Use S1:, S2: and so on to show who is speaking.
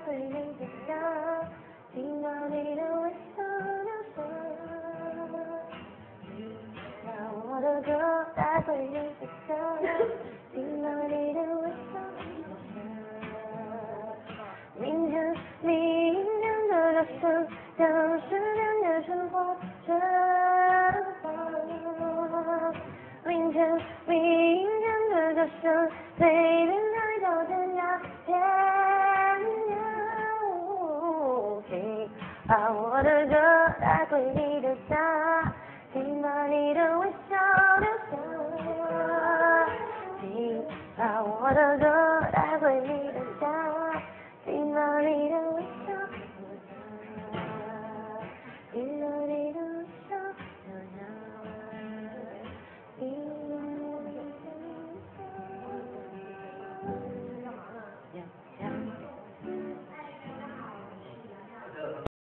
S1: 会认真想，听到你的微笑就想，把我的歌还会认真想，听到你的微笑就想，明天的歌声像是两个生活绽放，明天的歌声随人海角天涯天涯，请把我的歌